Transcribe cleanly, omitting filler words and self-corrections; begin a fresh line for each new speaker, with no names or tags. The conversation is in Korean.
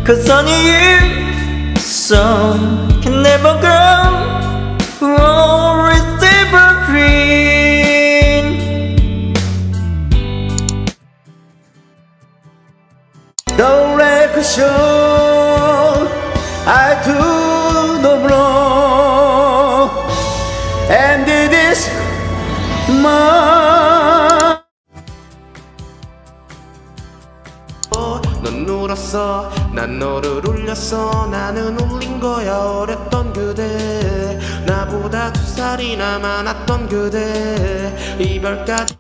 'Cause only you song can never grow or is evergreen. The record show I do the blow, and it is my.
넌 울었어, 난 너를 울렸어. 나는 울린 거야 어렸던 그대. 나보다 2살이나 많았던 그대. 이별까지